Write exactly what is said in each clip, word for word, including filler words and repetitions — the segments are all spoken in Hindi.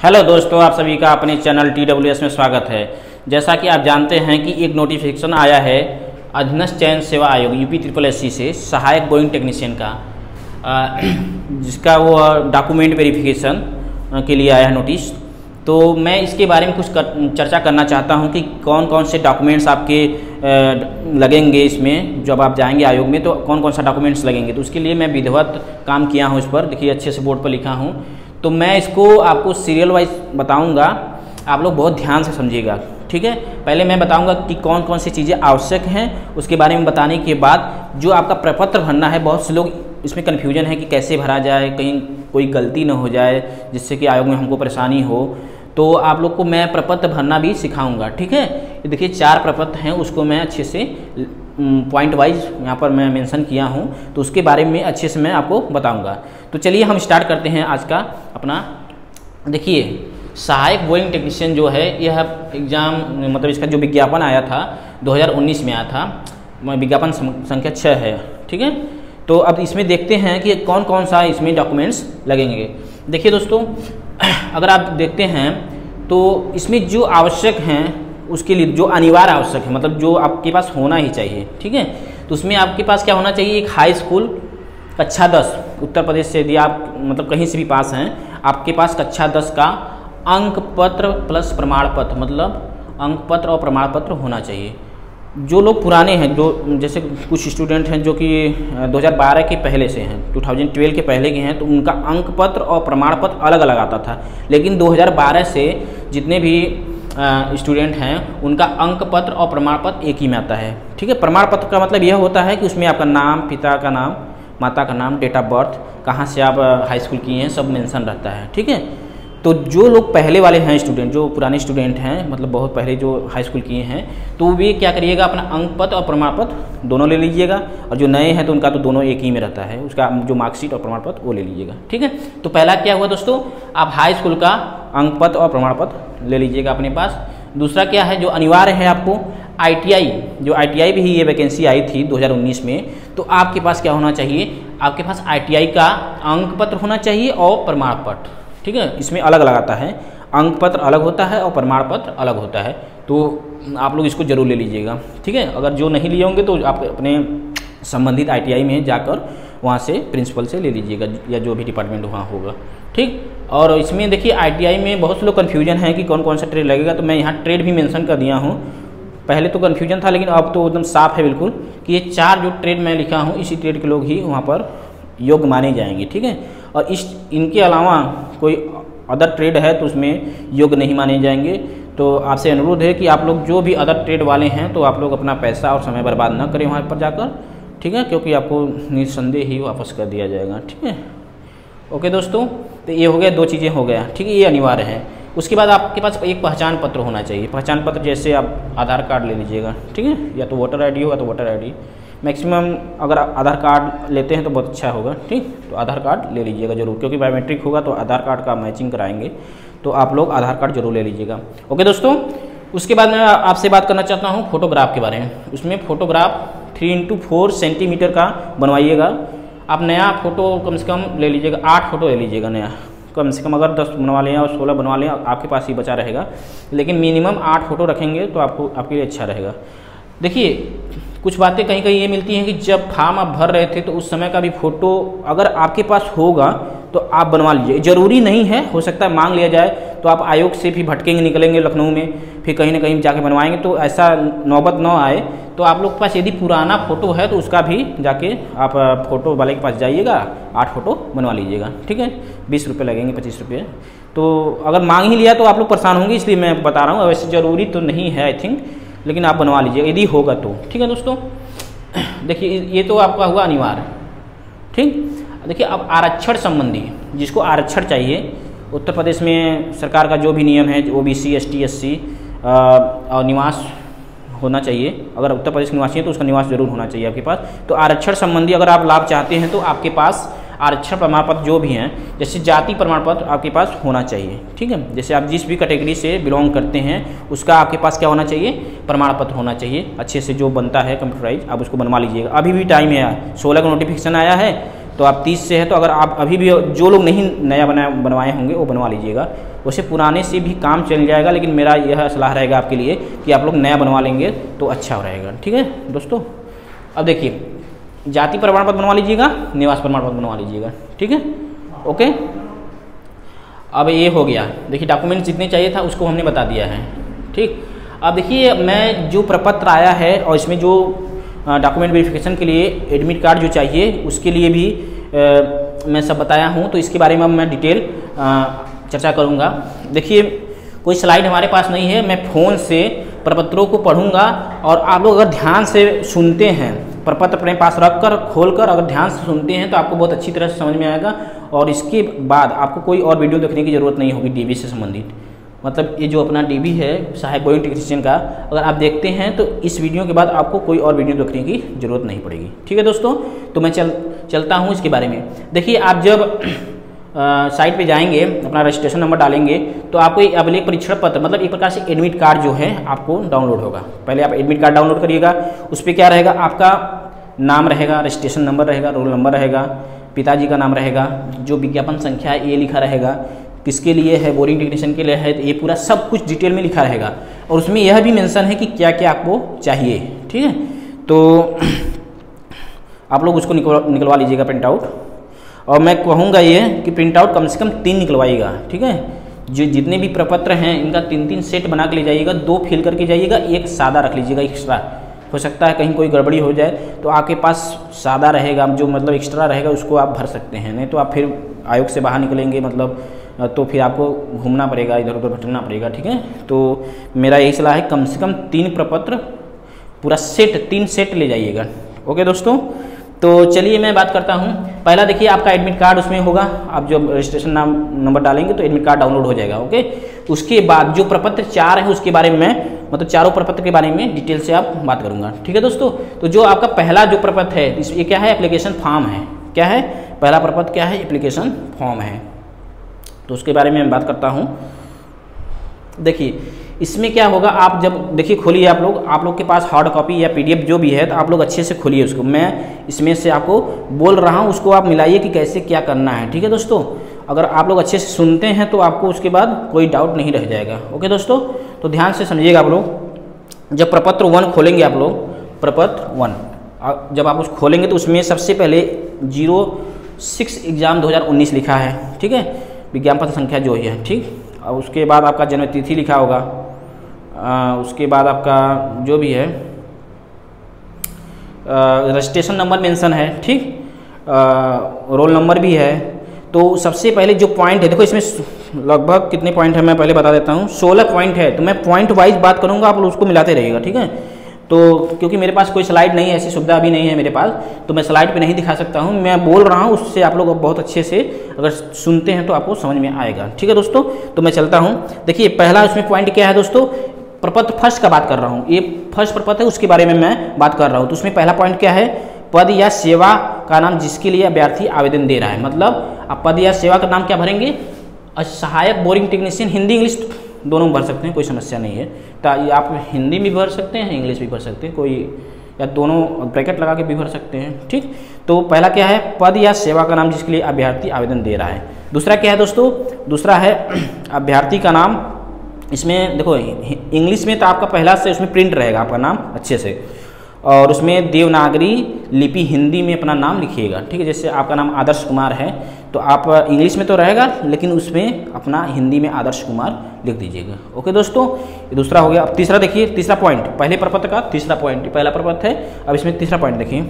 हेलो दोस्तों, आप सभी का अपने चैनल टी डब्ल्यू एस में स्वागत है। जैसा कि आप जानते हैं कि एक नोटिफिकेशन आया है अधीनस्थ चयन सेवा आयोग यूपी ट्रिपल एस सी से सहायक बोइंग टेक्नीशियन का, जिसका वो डॉक्यूमेंट वेरिफिकेशन के लिए आया है नोटिस। तो मैं इसके बारे में कुछ कर, चर्चा करना चाहता हूं कि कौन कौन से डॉक्यूमेंट्स आपके लगेंगे इसमें। जब आप जाएंगे आयोग में तो कौन कौन सा डॉक्यूमेंट्स लगेंगे, तो उसके लिए मैं विधिवत काम किया हूं। इस पर देखिए, अच्छे से बोर्ड पर लिखा हूं। तो मैं इसको आपको सीरियल वाइज बताऊंगा, आप लोग बहुत ध्यान से समझिएगा, ठीक है। पहले मैं बताऊंगा कि कौन कौन सी चीज़ें आवश्यक हैं। उसके बारे में बताने के बाद जो आपका प्रपत्र भरना है, बहुत से लोग इसमें कन्फ्यूजन है कि कैसे भरा जाए, कहीं कोई गलती न हो जाए जिससे कि आयोग में हमको परेशानी हो। तो आप लोग को मैं प्रपत्र भरना भी सिखाऊंगा, ठीक है। ये देखिए, चार प्रपत्र हैं, उसको मैं अच्छे से पॉइंट वाइज यहाँ पर मैं मेंशन किया हूँ, तो उसके बारे में अच्छे से मैं आपको बताऊंगा। तो चलिए हम स्टार्ट करते हैं आज का अपना। देखिए, सहायक बोइंग टेक्नीशियन जो है, यह एग्ज़ाम मतलब इसका जो विज्ञापन आया था दो हज़ार उन्नीस में आया था, विज्ञापन संख्या छः है, ठीक है। तो अब इसमें देखते हैं कि कौन कौन सा इसमें डॉक्यूमेंट्स लगेंगे। देखिए दोस्तों, अगर आप देखते हैं तो इसमें जो आवश्यक हैं, उसके लिए जो अनिवार्य आवश्यक है, मतलब जो आपके पास होना ही चाहिए, ठीक है। तो उसमें आपके पास क्या होना चाहिए? एक हाई स्कूल कक्षा दस, उत्तर प्रदेश से यदि आप मतलब कहीं से भी पास हैं, आपके पास कक्षा दस का अंक पत्र प्लस प्रमाण पत्र, मतलब अंक पत्र और प्रमाण पत्र होना चाहिए। जो लोग पुराने हैं, जो जैसे कुछ स्टूडेंट हैं जो कि दो हज़ार बारह के पहले से हैं, दो हज़ार बारह के पहले के हैं, तो उनका अंक पत्र और प्रमाण पत्र अलग अलग आता था। लेकिन दो हज़ार बारह से जितने भी स्टूडेंट हैं, उनका अंक पत्र और प्रमाण पत्र एक ही में आता है, ठीक है। प्रमाण पत्र का मतलब यह होता है कि उसमें आपका नाम, पिता का नाम, माता का नाम, डेट ऑफ बर्थ, कहाँ से आप हाई स्कूल किए हैं, सब मेंशन रहता है, ठीक है। तो जो लोग पहले वाले हैं स्टूडेंट, जो पुराने स्टूडेंट हैं, मतलब बहुत पहले जो हाई स्कूल किए हैं, तो वे क्या करिएगा, अपना अंक पत्र और प्रमाण पत्र दोनों ले लीजिएगा। और जो नए हैं तो उनका तो दोनों एक ही में रहता है, उसका जो मार्कशीट और प्रमाण पत्र वो ले लीजिएगा, ठीक है। तो पहला क्या हुआ दोस्तों, आप हाई स्कूल का अंक पत्र और प्रमाण पत्र ले लीजिएगा अपने पास। दूसरा क्या है जो अनिवार्य है आपको, आई टी आई, जो आई टी आई भी ये वैकेंसी आई थी दो हज़ार उन्नीस में, तो आपके पास क्या होना चाहिए, आपके पास आई टी आई का अंक पत्र होना चाहिए और प्रमाण पत्र, ठीक है। इसमें अलग अलग आता है, अंक पत्र अलग होता है और प्रमाण पत्र अलग होता है। तो आप लोग इसको जरूर ले लीजिएगा, ठीक है। अगर जो नहीं लिए होंगे तो आप अपने संबंधित आई टी आई में जाकर वहाँ से प्रिंसिपल से ले लीजिएगा, या जो भी डिपार्टमेंट वहाँ होगा, ठीक। और इसमें देखिए, आई टी आई में बहुत से लोग कन्फ्यूजन है कि कौन कौन सा ट्रेड लगेगा, तो मैं यहाँ ट्रेड भी मेंशन कर दिया हूँ। पहले तो कन्फ्यूजन था, लेकिन अब तो एकदम साफ है बिल्कुल कि ये चार जो ट्रेड मैं लिखा हूँ, इसी ट्रेड के लोग ही वहाँ पर योग्य माने जाएंगे, ठीक है। और इस इनके अलावा कोई अदर ट्रेड है तो उसमें योग्य नहीं माने जाएंगे। तो आपसे अनुरोध है कि आप लोग जो भी अदर ट्रेड वाले हैं, तो आप लोग अपना पैसा और समय बर्बाद ना करें वहाँ पर जाकर, ठीक है, क्योंकि आपको निस्संदेह ही वापस कर दिया जाएगा, ठीक है। ओके दोस्तों, तो ये हो गया, दो चीज़ें हो गया, ठीक है, ये अनिवार्य है। उसके बाद आपके पास एक पहचान पत्र होना चाहिए। पहचान पत्र जैसे आप आधार कार्ड ले लीजिएगा, ठीक है, या तो वोटर आई डी होगा तो वोटर आई डी, मैक्सिमम अगर आधार कार्ड लेते हैं तो बहुत अच्छा होगा, ठीक। तो आधार कार्ड ले लीजिएगा जरूर, क्योंकि बायोमेट्रिक होगा तो आधार कार्ड का मैचिंग कराएंगे, तो आप लोग आधार कार्ड जरूर ले लीजिएगा। ओके दोस्तों, उसके बाद मैं आपसे बात करना चाहता हूँ फोटोग्राफ के बारे में। उसमें photograph three into four centimetre का बनवाइएगा। आप नया फ़ोटो कम से कम ले लीजिएगा, आठ फोटो ले लीजिएगा नया, कम से कम अगर दस बनवा लें और सोलह बनवा लें, आपके पास ही बचा रहेगा, लेकिन मिनिमम आठ फोटो रखेंगे तो आपको आपके लिए अच्छा रहेगा। देखिए, कुछ बातें कहीं कहीं ये मिलती हैं कि जब फॉर्म आप भर रहे थे तो उस समय का भी फ़ोटो अगर आपके पास होगा तो आप बनवा लीजिए। ज़रूरी नहीं है, हो सकता है मांग लिया जाए तो आप आयोग से भी भटकेंगे, निकलेंगे लखनऊ में, फिर कहीं ना कहीं जाके बनवाएंगे, तो ऐसा नौबत न आए। तो आप लोग के पास यदि पुराना फ़ोटो है तो उसका भी जाके आप फ़ोटो वाले के पास जाइएगा, आठ फ़ोटो बनवा लीजिएगा, ठीक है। बीस रुपये लगेंगे, पच्चीस रुपये। तो अगर मांग ही लिया तो आप लोग परेशान होंगे, इसलिए मैं बता रहा हूँ। वैसे ज़रूरी तो नहीं है आई थिंक, लेकिन आप बनवा लीजिएगा यदि होगा तो, ठीक है दोस्तों। देखिए, ये तो आपका हुआ अनिवार्य, ठीक। देखिए, अब आरक्षण संबंधी, जिसको आरक्षण चाहिए, उत्तर प्रदेश में सरकार का जो भी नियम है, O B C, S T, S C और निवास होना चाहिए। अगर उत्तर प्रदेश के निवासी है तो उसका निवास जरूर होना चाहिए आपके पास। तो आरक्षण संबंधी अगर आप लाभ चाहते हैं तो आपके पास आरक्षण प्रमाण पत्र जो भी हैं, जैसे जाति प्रमाण पत्र आपके पास होना चाहिए, ठीक है। जैसे आप जिस भी कैटेगरी से बिलोंग करते हैं उसका आपके पास क्या होना चाहिए, प्रमाण पत्र होना चाहिए, अच्छे से जो बनता है कंप्यूटराइज, आप उसको बनवा लीजिएगा। अभी भी टाइम है, सोलह का नोटिफिकेशन आया है, तो तो आप तीस से है, तो अगर आप अभी भी जो लोग नहीं नया बना बनवाए होंगे वो बनवा लीजिएगा। वैसे पुराने से भी काम चल जाएगा, लेकिन मेरा यह सलाह रहेगा आपके लिए कि आप लोग नया बनवा लेंगे तो अच्छा रहेगा। ठीक है दोस्तों, अब देखिए जाति प्रमाण पत्र बनवा लीजिएगा, निवास प्रमाण पत्र बनवा लीजिएगा। ठीक है, ओके। अब ये हो गया, देखिए डॉक्यूमेंट जितने चाहिए था उसको हमने बता दिया है। ठीक, अब देखिए मैं जो प्रपत्र आया है और इसमें जो डॉक्यूमेंट वेरिफिकेशन के लिए एडमिट कार्ड जो चाहिए उसके लिए भी आ, मैं सब बताया हूँ, तो इसके बारे में अब मैं डिटेल आ, चर्चा करूँगा। देखिए कोई स्लाइड हमारे पास नहीं है, मैं फ़ोन से प्रपत्रों को पढ़ूंगा और आप लोग अगर ध्यान से सुनते हैं, प्रपत्र अपने पास रख कर खोल कर अगर ध्यान से सुनते हैं तो आपको बहुत अच्छी तरह से समझ में आएगा और इसके बाद आपको कोई और वीडियो देखने की ज़रूरत नहीं होगी डीबी से संबंधित। मतलब ये जो अपना डीबी है सहायक बोइंग टेक्नीशियन का, अगर आप देखते हैं तो इस वीडियो के बाद आपको कोई और वीडियो देखने की ज़रूरत नहीं पड़ेगी। ठीक है दोस्तों, तो मैं चल चलता हूँ इसके बारे में। देखिए आप जब साइट पे जाएंगे, अपना रजिस्ट्रेशन नंबर डालेंगे तो आपको एक अभिलेख परीक्षण पत्र मतलब एक प्रकार से एडमिट कार्ड जो है आपको डाउनलोड होगा। पहले आप एडमिट कार्ड डाउनलोड करिएगा, उस पर क्या रहेगा, आपका नाम रहेगा, रजिस्ट्रेशन नंबर रहेगा, रोल नंबर रहेगा, पिताजी का नाम रहेगा, जो विज्ञापन संख्या है ये लिखा रहेगा, किसके लिए है, बोरिंग टेक्नीशियन के लिए है, तो ये पूरा सब कुछ डिटेल में लिखा रहेगा और उसमें यह भी मेंशन है कि क्या क्या आपको चाहिए। ठीक है, तो आप लोग उसको निकलवा निकलवा लीजिएगा प्रिंट आउट, और मैं कहूँगा ये कि प्रिंट आउट कम से कम तीन निकलवाइएगा। ठीक है, जो जितने भी प्रपत्र हैं इनका तीन तीन सेट बना के ले जाइएगा, दो फिल करके जाइएगा, एक सादा रख लीजिएगा एक्स्ट्रा। हो सकता है कहीं कोई गड़बड़ी हो जाए तो आपके पास सादा रहेगा, जो मतलब एक्स्ट्रा रहेगा उसको आप भर सकते हैं, नहीं तो आप फिर आयोग से बाहर निकलेंगे मतलब तो फिर आपको घूमना पड़ेगा, इधर उधर भटकना पड़ेगा। ठीक है, तो मेरा यही सलाह है कम से कम तीन प्रपत्र पूरा सेट तीन सेट ले जाइएगा। ओके दोस्तों, तो चलिए मैं बात करता हूँ। पहला देखिए आपका एडमिट कार्ड उसमें होगा, आप जब रजिस्ट्रेशन नाम नंबर डालेंगे तो एडमिट कार्ड डाउनलोड हो जाएगा। ओके, उसके बाद जो प्रपत्र चार है उसके बारे में मतलब चारों प्रपत्र के बारे में डिटेल से आप बात करूँगा। ठीक है दोस्तों, तो जो आपका पहला जो प्रपत्र है इस ये क्या है, एप्लीकेशन फॉर्म है। क्या है पहला प्रपत्र, क्या है, एप्लीकेशन फॉर्म है, तो उसके बारे में मैं बात करता हूँ। देखिए इसमें क्या होगा, आप जब देखिए खोलिए आप लोग आप लोग के पास हार्ड कॉपी या पीडीएफ जो भी है तो आप लोग अच्छे से खोलिए उसको, मैं इसमें से आपको बोल रहा हूँ उसको आप मिलाइए कि कैसे क्या करना है। ठीक है दोस्तों, अगर आप लोग अच्छे से सुनते हैं तो आपको उसके बाद कोई डाउट नहीं रह जाएगा। ओके दोस्तों, तो ध्यान से समझिएगा आप लोग। जब प्रपत्र वन खोलेंगे आप लोग, प्रपत्र वन जब आप उस खोलेंगे तो उसमें सबसे पहले जीरो सिक्स एग्जाम दो हज़ार उन्नीस लिखा है। ठीक है, विज्ञापन संख्या जो ही है। ठीक, और उसके बाद आपका जन्म तिथि लिखा होगा, आ, उसके बाद आपका जो भी है रजिस्ट्रेशन नंबर मेंशन है। ठीक, रोल नंबर भी है। तो सबसे पहले जो पॉइंट है, देखो इसमें लगभग कितने पॉइंट है मैं पहले बता देता हूँ, सोलह पॉइंट है, तो मैं पॉइंट वाइज बात करूँगा, आप उसको मिलाते रहिएगा। ठीक है, तो क्योंकि मेरे पास कोई स्लाइड नहीं है, ऐसी सुविधा अभी नहीं है मेरे पास, तो मैं स्लाइड पे नहीं दिखा सकता हूँ, मैं बोल रहा हूँ उससे आप लोग बहुत अच्छे से अगर सुनते हैं तो आपको समझ में आएगा। ठीक है दोस्तों, तो मैं चलता हूँ। देखिए पहला उसमें पॉइंट क्या है दोस्तों, प्रपत्र फर्स्ट का बात कर रहा हूँ, ये फर्स्ट प्रपत्र है उसके बारे में मैं बात कर रहा हूँ। तो उसमें पहला पॉइंट क्या है, पद या सेवा का नाम जिसके लिए अभ्यर्थी आवेदन दे रहा है। मतलब आप पद या सेवा का नाम क्या भरेंगे, सहायक बोरिंग टेक्नीशियन, हिंदी इंग्लिश दोनों भर सकते हैं, कोई समस्या नहीं है। तो आप हिंदी भी भर सकते हैं, इंग्लिश भी भर सकते हैं, कोई या दोनों ब्रैकेट लगा के भी भर सकते हैं। ठीक, तो पहला क्या है, पद या सेवा का नाम जिसके लिए अभ्यर्थी आवेदन दे रहा है। दूसरा क्या है दोस्तों, दूसरा है अभ्यर्थी का नाम, इसमें देखो इंग्लिश में तो आपका पहला से उसमें प्रिंट रहेगा आपका नाम अच्छे से, और उसमें देवनागरी लिपि हिंदी में अपना नाम लिखिएगा। ठीक है, जैसे आपका नाम आदर्श कुमार है तो आप इंग्लिश में तो रहेगा लेकिन उसमें अपना हिंदी में आदर्श कुमार लिख दीजिएगा। ओके दोस्तों, ये दूसरा हो गया। अब तीसरा देखिए, तीसरा पॉइंट, पहले प्रपत्र का तीसरा पॉइंट, पहला प्रपत्र है, अब इसमें तीसरा पॉइंट देखिए।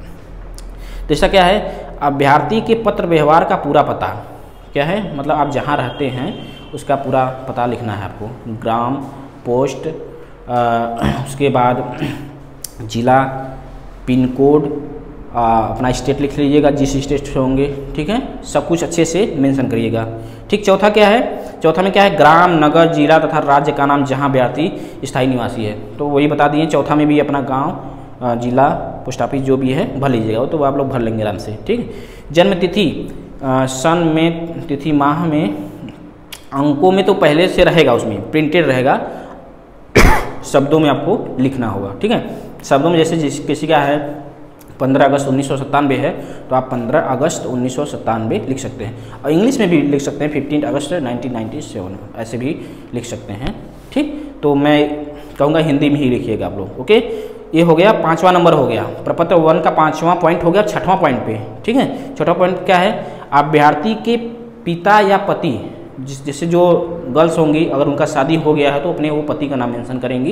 तीसरा क्या है, अभ्यर्थी के पत्र व्यवहार का पूरा पता क्या है, मतलब आप जहाँ रहते हैं उसका पूरा पता लिखना है आपको, ग्राम, पोस्ट, आ, उसके बाद जिला, पिन कोड, अपना स्टेट लिख लीजिएगा जिस स्टेट से होंगे। ठीक है, सब कुछ अच्छे से मेंशन करिएगा। ठीक, चौथा क्या है, चौथा में क्या है, ग्राम, नगर, जिला तथा राज्य का नाम जहां अभ्यर्थी स्थायी निवासी है, तो वही बता दिए। चौथा में भी अपना गांव, जिला, पोस्ट ऑफिस जो भी है भर लीजिएगा, वो तो आप लोग भर लेंगे आराम से। ठीक, जन्म तिथि सन में, तिथि माह में, अंकों में तो पहले से रहेगा, उसमें प्रिंटेड रहेगा, शब्दों में आपको लिखना होगा। ठीक है, शब्दों में जैसे जिस किसी का है पंद्रह अगस्त उन्नीस सौ सत्तानवे है तो आप पंद्रह अगस्त उन्नीस सौ सत्तानवे लिख सकते हैं। और इंग्लिश में भी लिख सकते हैं फिफ्टीन अगस्त नाइनटीन नाइन्टी सेवन, ऐसे भी लिख सकते हैं। ठीक, तो मैं कहूँगा हिंदी में ही लिखिएगा आप लोग। ओके, ये हो गया पाँचवा नंबर हो गया, प्रपत्र वन का पाँचवा पॉइंट हो गया। छठवां पॉइंट पे, ठीक है, छठवां पॉइंट क्या है, अभ्यर्थी के पिता या पति, जिस जैसे जो गर्ल्स होंगी अगर उनका शादी हो गया है तो अपने वो पति का नाम मेंशन करेंगी,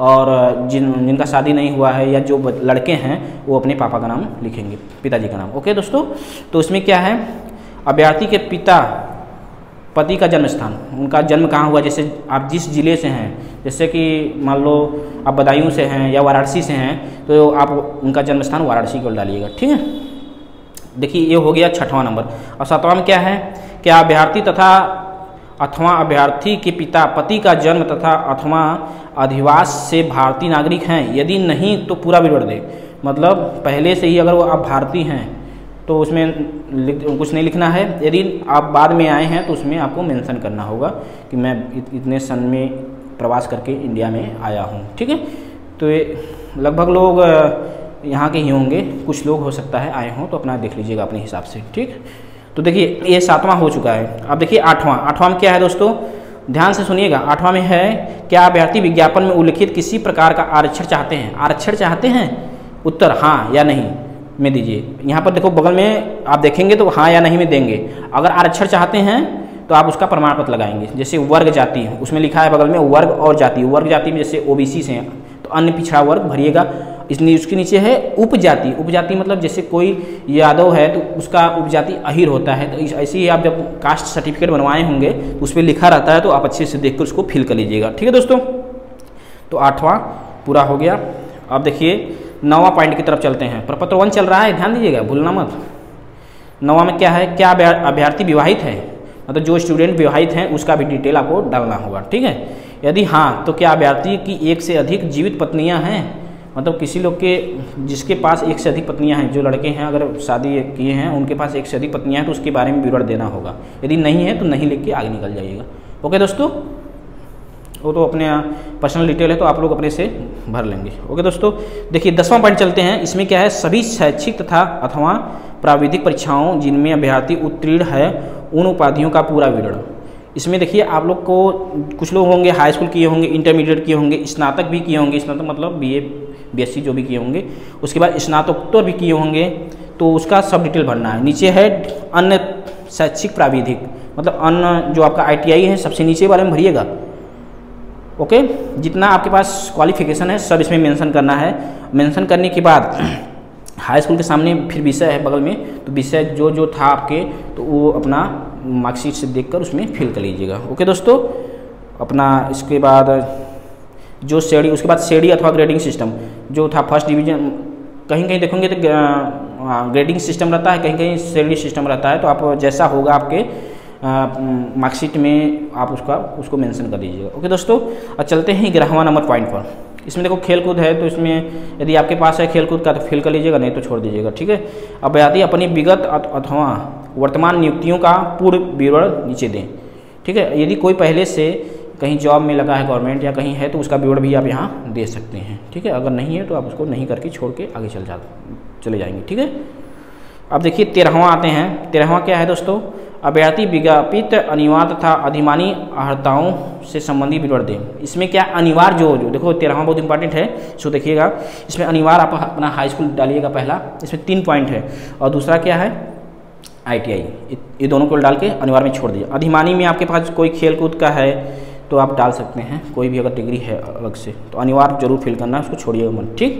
और जिन जिनका शादी नहीं हुआ है या जो लड़के हैं वो अपने पापा का नाम लिखेंगे, पिताजी का नाम। ओके दोस्तों, तो इसमें क्या है, अभ्यर्थी के पिता पति का जन्म स्थान, उनका जन्म कहाँ हुआ, जैसे आप जिस जिले से हैं, जैसे कि मान लो आप बदायूं से हैं या वाराणसी से हैं तो आप उनका जन्म स्थान वाराणसी को डालिएगा। ठीक है, देखिए ये हो गया छठवां नंबर। और सातवां में क्या है, क्या अभ्यर्थी तथा अथवा अभ्यर्थी के पिता पति का जन्म तथा अथवा अधिवास से भारतीय नागरिक हैं, यदि नहीं तो पूरा विवरण दें। मतलब पहले से ही अगर वो आप भारतीय हैं तो उसमें लिख, कुछ नहीं लिखना है, यदि आप बाद में आए हैं तो उसमें आपको मेंशन करना होगा कि मैं इत, इतने सन में प्रवास करके इंडिया में आया हूँ। ठीक है, तो ये लगभग लोग यहाँ के ही होंगे, कुछ लोग हो सकता है आए हों, तो अपना देख लीजिएगा अपने हिसाब से। ठीक, तो देखिए ये सातवां हो चुका है। अब देखिए आठवां, आठवां में क्या है दोस्तों, ध्यान से सुनिएगा। आठवां में है, क्या अभ्यर्थी विज्ञापन में उल्लिखित किसी प्रकार का आरक्षण चाहते हैं, आरक्षण चाहते हैं, उत्तर हाँ या नहीं में दीजिए। यहाँ पर देखो बगल में आप देखेंगे तो हाँ या नहीं में देंगे। अगर आरक्षण चाहते हैं तो आप उसका प्रमाण पत्र लगाएंगे। जैसे वर्ग जाति, उसमें लिखा है बगल में वर्ग और जाति, वर्ग जाति में जैसे ओबीसी से हैं तो अन्य पिछड़ा वर्ग भरिएगा। इसलिए उसके नीचे है उपजाति, उपजाति मतलब जैसे कोई यादव है तो उसका उपजाति अहिर होता है, तो ऐसे ही आप जब कास्ट सर्टिफिकेट बनवाए होंगे तो उस पर लिखा रहता है, तो आप अच्छे से देखकर उसको फिल कर लीजिएगा। ठीक है दोस्तों, तो आठवां पूरा हो गया। अब देखिए नौवां पॉइंट की तरफ चलते हैं। प्रपत्र वन चल रहा है, ध्यान दीजिएगा, भूलना मत। नौवां में क्या है, क्या अभ्यर्थी विवाहित है, मतलब जो स्टूडेंट विवाहित हैं उसका भी डिटेल आपको डालना होगा। ठीक है, यदि हाँ तो क्या अभ्यर्थी की एक से अधिक जीवित पत्नियां हैं, मतलब किसी लोग के जिसके पास एक से अधिक पत्नियां हैं, जो लड़के हैं अगर शादी किए हैं उनके पास एक से अधिक पत्नियां हैं तो उसके बारे में विवरण देना होगा। यदि नहीं है तो नहीं लिख के आगे निकल जाइएगा। ओके दोस्तों, वो तो अपने पर्सनल डिटेल है तो आप लोग अपने से भर लेंगे। ओके दोस्तों, देखिए दसवां पॉइंट चलते हैं। इसमें क्या है, सभी शैक्षिक तथा अथवा प्राविधिक परीक्षाओं जिनमें अभ्यर्थी उत्तीर्ण है उन उपाधियों का पूरा विवरण। इसमें देखिए आप लोग को कुछ लोग होंगे हाई स्कूल किए होंगे, इंटरमीडिएट किए होंगे, स्नातक भी किए होंगे, स्नातक मतलब बीए बीएससी जो भी किए होंगे, उसके बाद स्नातकोत्तर भी किए होंगे, तो उसका सब डिटेल भरना है। नीचे है अन्य शैक्षिक प्राविधिक, मतलब अन्य जो आपका आईटीआई है सबसे नीचे वाले में भरिएगा। ओके, जितना आपके पास क्वालिफिकेशन है सब इसमें मेंशन करना है। मेंशन करने के बाद हाई स्कूल के सामने फिर विषय है बगल में, तो विषय जो जो था आपके तो वो अपना मार्कशीट से देखकर उसमें फिल कर लीजिएगा। ओके दोस्तों, अपना इसके बाद जो श्रेणी, उसके बाद श्रेणी अथवा ग्रेडिंग सिस्टम जो था फर्स्ट डिवीजन, कहीं कहीं देखोगे तो ग्रेडिंग सिस्टम रहता है, कहीं कहीं श्रेणी सिस्टम रहता है, तो आप जैसा होगा आपके मार्कशीट में आप उसका उसको मेंशन कर दीजिएगा। ओके दोस्तों, अब चलते हैं ग्यारहवां नंबर पॉइंट पर। इसमें देखो खेल कूद है, तो इसमें यदि आपके पास है खेल कूद का तो फिल कर लीजिएगा, नहीं तो छोड़ दीजिएगा। ठीक है, अभ्यर्थी अपनी विगत अथवा वर्तमान नियुक्तियों का पूर्ण विवरण नीचे दें। ठीक है, यदि कोई पहले से कहीं जॉब में लगा है गवर्नमेंट या कहीं है तो उसका विवरण भी आप यहाँ दे सकते हैं। ठीक है, अगर नहीं है तो आप उसको नहीं करके छोड़ के आगे चल जा चले जाएंगे। ठीक है, अब देखिए तेरहवां आते हैं। तेरहवां क्या है दोस्तों, अभ्यर्थी विज्ञापित अनिवार्य तथा अधिमानी अर्हताओं से संबंधित विवरण दें। इसमें क्या अनिवार्य जो जो देखो तेरहवां बहुत इंपॉर्टेंट है, इसको देखिएगा। इसमें अनिवार्य आप अपना हाई स्कूल डालिएगा पहला, इसमें तीन पॉइंट है, और दूसरा क्या है आईटीआई, ये दोनों को डाल के अनिवार्य में छोड़ दीजिए। अधिमानी में आपके पास कोई खेल कूद का है तो आप डाल सकते हैं, कोई भी अगर डिग्री है अलग से, तो अनिवार्य जरूर फिल करना है, उसको छोड़िएगा मन। ठीक,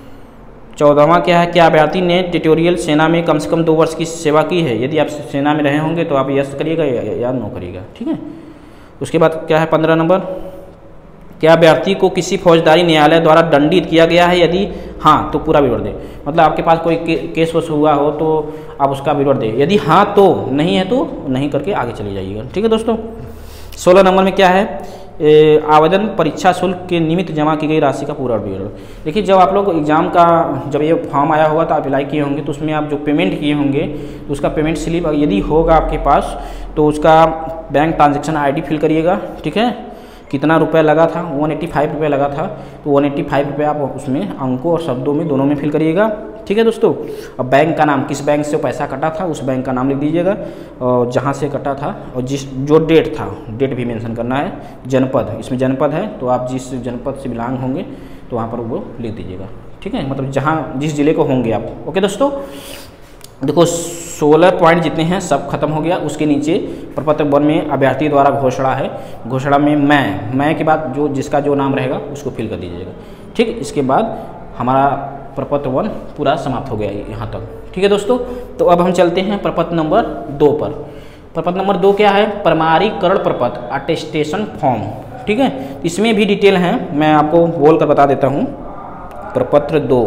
चौदहवां क्या है, क्या अभ्यर्थी ने टेरिटोरियल सेना में कम से कम दो वर्ष की सेवा की है। यदि आप सेना में रहे होंगे तो आप यस करिएगा या, या नो करिएगा। ठीक है, उसके बाद क्या है पंद्रह नंबर, क्या अभ्यर्थी को किसी फौजदारी न्यायालय द्वारा दंडित किया गया है, यदि हाँ तो पूरा विवरण दें। मतलब आपके पास कोई के, केस वस हुआ हो तो आप उसका विवरण दें, यदि हाँ तो, नहीं है तो नहीं करके आगे चले जाइएगा। ठीक है दोस्तों, सोलह नंबर में क्या है, ए, आवेदन परीक्षा शुल्क के निमित्त जमा की गई राशि का पूरा विवरण। देखिए जब आप लोग एग्जाम का जब ये फॉर्म आया होगा तो आप अप्लाई किए होंगे, तो उसमें आप जो पेमेंट किए होंगे तो उसका पेमेंट स्लिप यदि होगा आपके पास तो उसका बैंक ट्रांजैक्शन आईडी फिल करिएगा। ठीक है, कितना रुपया लगा था, वन एट्टी फाइव रुपये लगा था, तो वन एट्टी फाइव रुपये आप उसमें अंकों और शब्दों में दोनों में फिल करिएगा। ठीक है दोस्तों। अब बैंक का नाम, किस बैंक से पैसा कटा था उस बैंक का नाम लिख दीजिएगा, और जहाँ से कटा था, और जिस जो डेट था डेट भी मेंशन करना है। जनपद, इसमें जनपद है तो आप जिस जनपद से बिलोंग होंगे तो वहाँ पर वो लिख दीजिएगा, ठीक है, मतलब जहाँ जिस ज़िले को होंगे आप। ओके दोस्तों, देखो सोलह पॉइंट जितने हैं सब खत्म हो गया। उसके नीचे प्रपत्र वन में अभ्यर्थी द्वारा घोषणा है, घोषणा में मैं मैं के बाद जो जिसका जो नाम रहेगा उसको फिल कर दीजिएगा, ठीक। इसके बाद हमारा प्रपत्र वन पूरा समाप्त हो गया यहाँ तक, ठीक है दोस्तों। तो अब हम चलते हैं प्रपत्र नंबर दो पर। प्रपत्र नंबर दो क्या है? प्रमाणीकरण प्रपत्र, अटेस्टेशन फॉर्म, ठीक है। इसमें भी डिटेल है, मैं आपको बोल कर बता देता हूँ। प्रपत्र दो,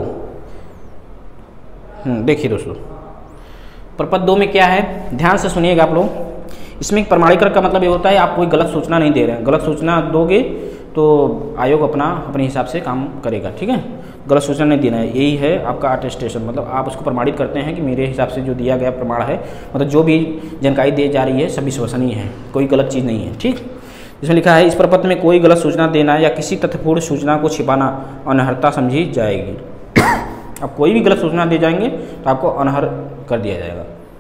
देखिए दोस्तों प्रपत्र दो में क्या है, ध्यान से सुनिएगा आप लोग। इसमें प्रमाणीकरण का मतलब ये होता है आप कोई गलत सूचना नहीं दे रहे हैं। गलत सूचना दोगे तो आयोग अपना अपने हिसाब से काम करेगा, ठीक है। गलत सूचना नहीं देना है, यही है आपका अटेस्टेशन। मतलब आप उसको प्रमाणित करते हैं कि मेरे हिसाब से जो दिया गया प्रमाण है, मतलब जो भी जानकारी दी जा रही है सब विश्वसनीय है, कोई गलत चीज़ नहीं है, ठीक। इसमें लिखा है इस प्रपत्र में कोई गलत सूचना देना या किसी तथ्यपूर्ण सूचना को छिपाना अनर्हता समझी जाएगी। अब कोई भी गलत सूचना दे जाएंगे तो आपको अनर्ह कर दिया जाएगा,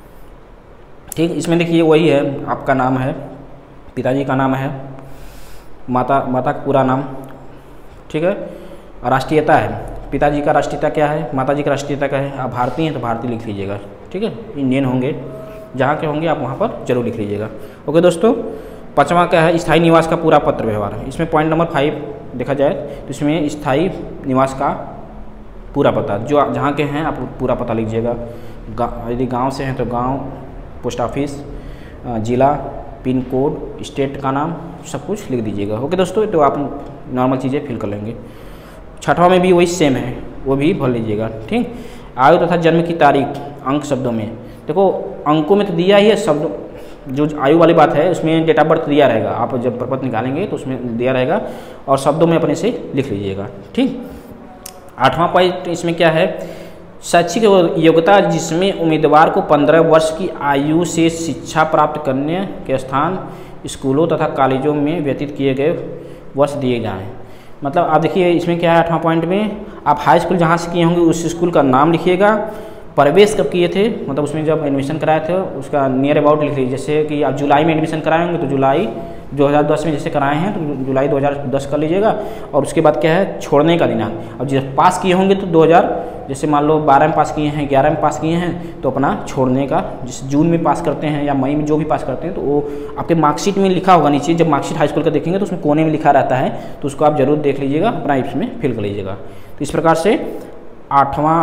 ठीक। इसमें देखिए वही है, आपका नाम है, पिताजी का नाम है, माता माता का पूरा नाम, ठीक है। राष्ट्रीयता है, पिताजी का राष्ट्रीयता क्या है, माताजी का राष्ट्रीयता क्या है। आप भारतीय हैं तो भारतीय लिख लीजिएगा, ठीक है। इंडियन होंगे, जहाँ के होंगे आप वहाँ पर जरूर लिख लीजिएगा। ओके दोस्तों, पाँचवा क्या है, स्थायी निवास का पूरा पत्र व्यवहार। इसमें पॉइंट नंबर फाइव देखा जाए तो इसमें स्थायी निवास का पूरा पता, जो जहाँ के हैं आप पूरा पता लीजिएगा। यदि गांव से हैं तो गांव, पोस्ट ऑफिस, ज़िला, पिन कोड, स्टेट का नाम, सब कुछ लिख दीजिएगा। ओके दोस्तों, तो आप नॉर्मल चीज़ें फिल कर लेंगे। छठवां में भी वही सेम है, वो भी भर लीजिएगा, ठीक। आयु तथा जन्म की तारीख अंक शब्दों में, देखो अंकों में तो दिया ही है, शब्द जो आयु वाली बात है उसमें डेट ऑफ बर्थ दिया रहेगा। आप जब प्रपत्र निकालेंगे तो उसमें दिया रहेगा, और शब्दों में अपने से लिख लीजिएगा, ठीक। आठवां पॉइंट इसमें क्या है, शैक्षिक योग्यता जिसमें उम्मीदवार को पंद्रह वर्ष की आयु से शिक्षा प्राप्त करने के स्थान स्कूलों तथा कॉलेजों में व्यतीत किए गए वर्ष दिए जाएं। मतलब आप देखिए इसमें क्या है, आठवां पॉइंट में आप हाई स्कूल जहाँ से किए होंगे उस स्कूल का नाम लिखिएगा, प्रवेश कब किए थे, मतलब उसमें जब एडमिशन कराए थे उसका नियर अबाउट लिख लीजिए। जैसे कि आप जुलाई में एडमिशन कराए होंगे तो जुलाई दो हज़ार दस में जैसे कराए हैं तो जुलाई दो हज़ार दस कर लीजिएगा। और उसके बाद क्या है, छोड़ने का दिनांक। अब जब पास किए होंगे तो दो हज़ार, जैसे मान लो बारह में पास किए हैं, ग्यारह में पास किए हैं, तो अपना छोड़ने का, जिस जून में पास करते हैं या मई में जो भी पास करते हैं तो वो आपके मार्कशीट में लिखा होगा नीचे। जब मार्कशीट हाई स्कूल का देखेंगे तो उसमें कोने में लिखा रहता है, तो उसको आप जरूर देख लीजिएगा, अपना इसमें फिल कर लीजिएगा। तो इस प्रकार से आठवां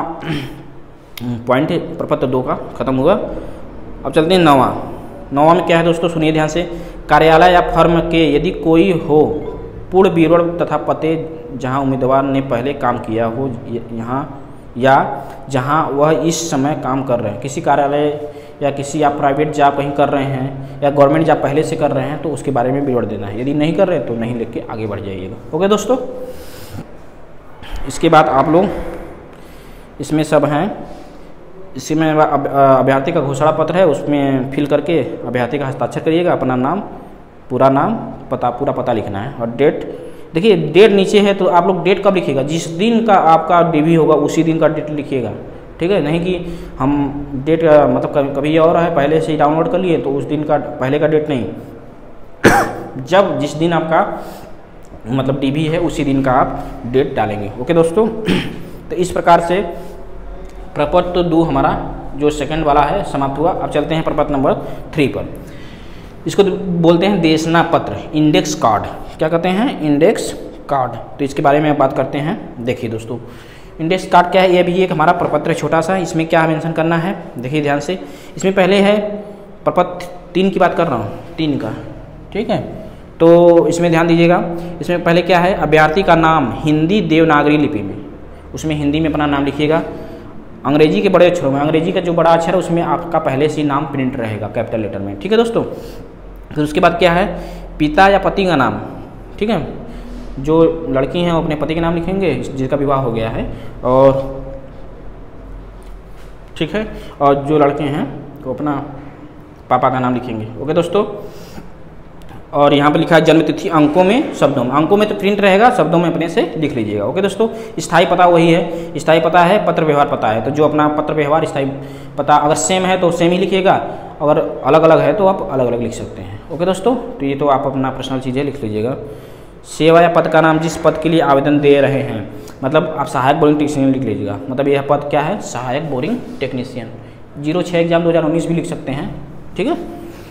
पॉइंट प्रपत्र दो का खत्म हुआ। अब चलते हैं नौवां। नौवां में क्या है दोस्तों, सुनिए ध्यान से। कार्यालय या फर्म के यदि कोई हो पूर्ण विवरण तथा पते जहां उम्मीदवार ने पहले काम किया हो यहाँ या जहां वह इस समय काम कर रहे हैं, किसी कार्यालय या किसी आप प्राइवेट जॉब कहीं कर रहे हैं या गवर्नमेंट जॉब पहले से कर रहे हैं तो उसके बारे में विवरण देना है। यदि नहीं कर रहे तो नहीं लिख के आगे बढ़ जाइएगा। ओके दोस्तों, इसके बाद आप लोग इसमें सब हैं, इसी में अभ्यर्थी का घोषणा पत्र है, उसमें फिल करके अभ्यर्थी का हस्ताक्षर करिएगा। अपना नाम, पूरा नाम, पता, पूरा पता लिखना है। और डेट, देखिए डेट नीचे है तो आप लोग डेट कब लिखिएगा, जिस दिन का आपका डीवी होगा उसी दिन का डेट लिखिएगा, ठीक है। नहीं कि हम डेट मतलब कभी और है पहले से ही डाउनलोड कर लिए तो उस दिन का पहले का डेट नहीं, जब जिस दिन आपका मतलब डीवी है उसी दिन का आप डेट डालेंगे। ओके दोस्तों, तो इस प्रकार से प्रपत्र दो हमारा जो सेकंड वाला है समाप्त हुआ। अब चलते हैं प्रपत्र नंबर थ्री पर। इसको बोलते हैं देशना पत्र, इंडेक्स कार्ड। क्या कहते हैं, इंडेक्स कार्ड। तो इसके बारे में बात करते हैं। देखिए दोस्तों, इंडेक्स कार्ड क्या है, ये भी एक हमारा प्रपत्र छोटा सा। इसमें क्या मेंशन करना है, देखिए ध्यान से। इसमें पहले है प्रपत्र तीन की बात कर रहा हूँ, तीन का, ठीक है। तो इसमें ध्यान दीजिएगा, इसमें पहले क्या है, अभ्यर्थी का नाम हिंदी देवनागरी लिपि में, उसमें हिंदी में अपना नाम लिखिएगा। अंग्रेजी के बड़े अक्षरों में, अंग्रेजी का जो बड़ा अक्षर है उसमें आपका पहले से ही नाम प्रिंट रहेगा कैपिटल लेटर में, ठीक है दोस्तों। फिर उसके बाद क्या है, पिता या पति का नाम, ठीक है। जो लड़की हैं वो अपने पति के नाम लिखेंगे जिसका विवाह हो गया है, और ठीक है, और जो लड़के हैं वो अपना पापा का नाम लिखेंगे। ओके दोस्तों, और यहाँ पर लिखा है जन्म तिथि अंकों में शब्दों में, अंकों में तो प्रिंट रहेगा, शब्दों में अपने से लिख लीजिएगा। ओके दोस्तों, स्थायी पता वही है, स्थायी पता है, पत्र व्यवहार पता है, तो जो अपना पत्र व्यवहार स्थायी पता अगर सेम है तो सेम ही लिखिएगा, अगर अलग अलग है तो आप अलग अलग लिख सकते हैं। ओके दोस्तों, तो ये तो आप अपना पर्सनल चीज़ें लिख लीजिएगा। सेवा या पद का नाम जिस पद के लिए आवेदन दे रहे हैं, मतलब आप सहायक बोरिंग टेक्नीशियन लिख लीजिएगा, मतलब यह पद क्या है, सहायक बोरिंग टेक्नीशियन। जीरो छः एग्जाम दो हज़ार उन्नीस भी लिख सकते हैं, ठीक है।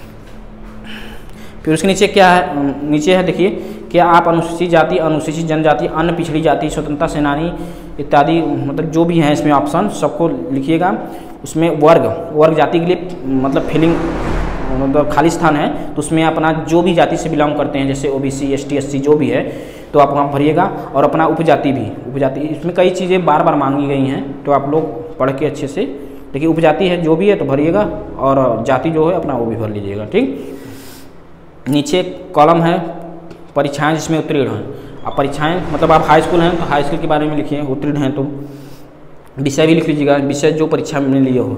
फिर उसके नीचे क्या है, नीचे है देखिए, क्या आप अनुसूचित जाति, अनुसूचित जनजाति, अन्य पिछड़ी जाति, स्वतंत्रता सेनानी इत्यादि, मतलब जो भी हैं इसमें ऑप्शन सबको लिखिएगा। उसमें वर्ग, वर्ग जाति के लिए मतलब फिलिंग मतलब खाली स्थान है, तो उसमें अपना जो भी जाति से बिलोंग करते हैं, जैसे ओबीसी, एसटी, एससी जो भी है, तो आप वहाँ भरिएगा। और अपना उपजाति भी, उपजाति इसमें कई चीज़ें बार बार मांगी गई हैं, तो आप लोग पढ़ के अच्छे से देखिए, उपजाति है जो भी है तो भरिएगा, और जाति जो है अपना वो भी भर लीजिएगा, ठीक। नीचे कॉलम है परीक्षाएं जिसमें उत्तीर्ण हैं। अब परीक्षाएं मतलब आप हाई स्कूल हैं तो हाई स्कूल के बारे में लिखिए, उत्तीर्ण हैं तो विषय भी लिख लीजिएगा, विषय जो परीक्षा में लिए हो।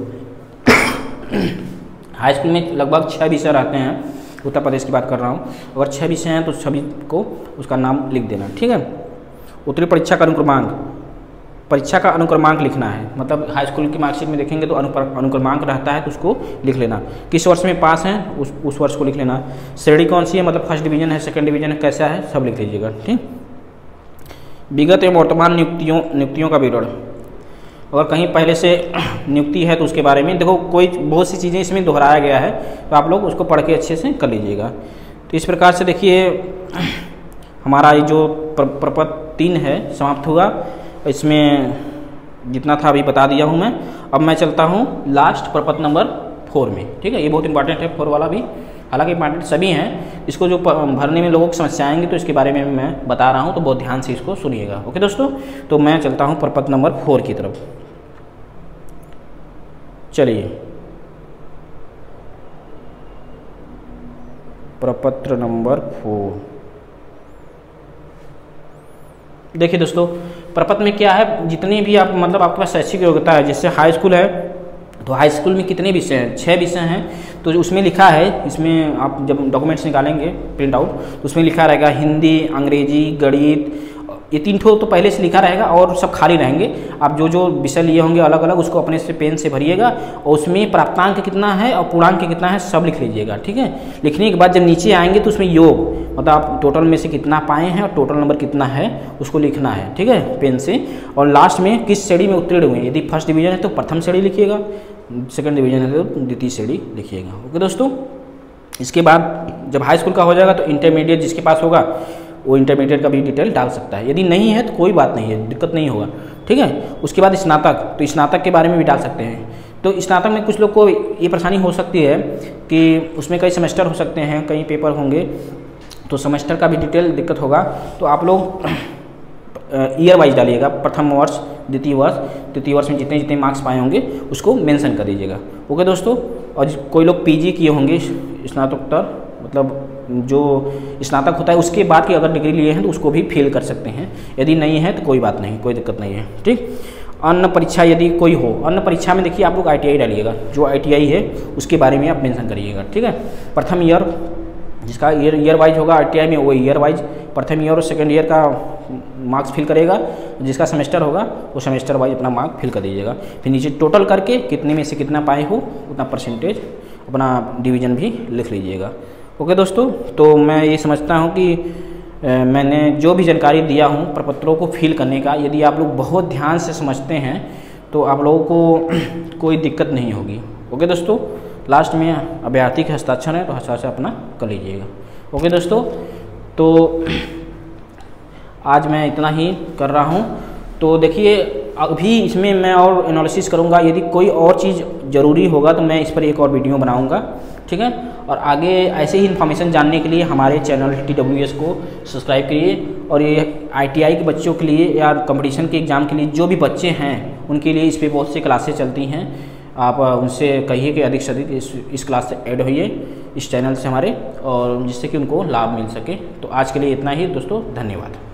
हाई स्कूल में लगभग छः विषय रहते हैं, उत्तर प्रदेश की बात कर रहा हूँ, अगर छः विषय हैं तो सभी को उसका नाम लिख देना, ठीक है। उत्तरीय परीक्षा का अनुक्रमांक, परीक्षा का अनुक्रमांक लिखना है, मतलब हाई स्कूल की मार्कशीट में देखेंगे तो अनुक्रमांक रहता है, तो उसको लिख लेना। किस वर्ष में पास हैं उस उस वर्ष को लिख लेना। श्रेणी कौन सी है, मतलब फर्स्ट डिवीजन है, सेकंड डिवीजन है, कैसा है, सब लिख लीजिएगा, ठीक। विगत एवं वर्तमान नियुक्तियों नियुक्तियों का विवरण, अगर कहीं पहले से नियुक्ति है तो उसके बारे में देखो, कोई बहुत सी चीज़ें इसमें दोहराया गया है, तो आप लोग उसको पढ़ के अच्छे से कर लीजिएगा। तो इस प्रकार से देखिए हमारा ये जो प्रपत्र तीन है समाप्त हुआ, इसमें जितना था अभी बता दिया हूँ मैं। अब मैं चलता हूँ लास्ट प्रपत्र नंबर फोर में, ठीक है। ये बहुत इंपॉर्टेंट है फोर वाला भी, हालांकि इंपॉर्टेंट सभी हैं, इसको जो भरने में लोगों की समस्या आएंगी तो इसके बारे में मैं बता रहा हूँ, तो बहुत ध्यान से इसको सुनिएगा। ओके दोस्तों, तो मैं चलता हूँ प्रपत्र नंबर फोर की तरफ। चलिए, प्रपत्र नंबर फोर देखिए दोस्तों, प्रपत्र में क्या है, जितने भी आप मतलब आपके पास शैक्षिक योग्यता है, जैसे हाई स्कूल है तो हाई स्कूल में कितने विषय हैं, छः विषय हैं, तो उसमें लिखा है, इसमें आप जब डॉक्यूमेंट्स निकालेंगे प्रिंट आउट तो उसमें लिखा रहेगा हिंदी, अंग्रेजी, गणित, ये तीन ठो तो पहले से लिखा रहेगा और सब खाली रहेंगे। आप जो जो विषय लिए होंगे अलग अलग उसको अपने से पेन से भरिएगा, और उसमें प्राप्तांक कितना है और पूर्णांक कितना है सब लिख लीजिएगा, ठीक है। लिखने के बाद जब नीचे आएंगे तो उसमें योग, मतलब आप टोटल में से कितना पाए हैं और टोटल नंबर कितना है उसको लिखना है, ठीक है, पेन से। और लास्ट में किस श्रेणी में उत्तीर्ण हुए, यदि फर्स्ट डिवीजन है तो प्रथम श्रेणी लिखिएगा, सेकंड डिवीजन है तो द्वितीय श्रेणी लिखिएगा। ओके दोस्तों, इसके बाद जब हाई स्कूल का हो जाएगा तो इंटरमीडिएट जिसके पास होगा वो इंटरमीडिएट का भी डिटेल डाल सकता है, यदि नहीं है तो कोई बात नहीं है, दिक्कत नहीं होगा, ठीक है। उसके बाद स्नातक, तो स्नातक के बारे में भी डाल सकते हैं। तो स्नातक में कुछ लोग को ये परेशानी हो सकती है कि उसमें कई सेमेस्टर हो सकते हैं, कई पेपर होंगे, तो सेमेस्टर का भी डिटेल दिक्कत होगा, तो आप लोग ईयर वाइज डालिएगा, प्रथम वर्ष, द्वितीय वर्ष, तृतीय वर्ष में जितने जितने मार्क्स पाए होंगे उसको मेंशन कर दीजिएगा। ओके दोस्तों, और कोई लोग पीजी किए होंगे, स्नातकोत्तर मतलब जो स्नातक होता है उसके बाद की अगर डिग्री लिए हैं तो उसको भी फेल कर सकते हैं, यदि नहीं है तो कोई बात नहीं, कोई दिक्कत नहीं है, ठीक। अन्य परीक्षा यदि कोई हो, अन्य परीक्षा में देखिए आप लोग आईटीआई डालिएगा, जो आईटीआई है उसके बारे में आप मेंशन करिएगा, ठीक है। प्रथम ईयर जिसका ईयर ईयर वाइज होगा आईटीआई में, वो ईयर वाइज प्रथम ईयर और सेकंड ईयर का मार्क्स फिल करेगा, जिसका सेमेस्टर होगा वो सेमेस्टर वाइज अपना मार्क फिल कर दीजिएगा। फिर नीचे टोटल करके कितने में से कितना पाए हो उतना परसेंटेज अपना डिवीज़न भी लिख लीजिएगा। ओके दोस्तों, तो मैं ये समझता हूँ कि आ, मैंने जो भी जानकारी दिया हूँ प्रपत्रों को फिल करने का, यदि आप लोग बहुत ध्यान से समझते हैं तो आप लोगों को कोई दिक्कत नहीं होगी। ओके दोस्तों, लास्ट में अभ्यर्थी के हस्ताक्षर है तो हस्ताक्षर अपना कर लीजिएगा। ओके दोस्तों, तो आज मैं इतना ही कर रहा हूँ। तो देखिए अभी इसमें मैं और एनालिसिस करूँगा, यदि कोई और चीज़ ज़रूरी होगा तो मैं इस पर एक और वीडियो बनाऊँगा, ठीक है। और आगे ऐसे ही इन्फॉर्मेशन जानने के लिए हमारे चैनल टी डब्ल्यू एस को सब्सक्राइब करिए। और ये आईटीआई के बच्चों के लिए या कंपटीशन के एग्ज़ाम के लिए जो भी बच्चे हैं उनके लिए इस पर बहुत सी क्लासेस चलती हैं, आप उनसे कहिए कि अधिक से अधिक इस इस क्लास से ऐड होइए इस चैनल से हमारे, और जिससे कि उनको लाभ मिल सके। तो आज के लिए इतना ही दोस्तों, धन्यवाद।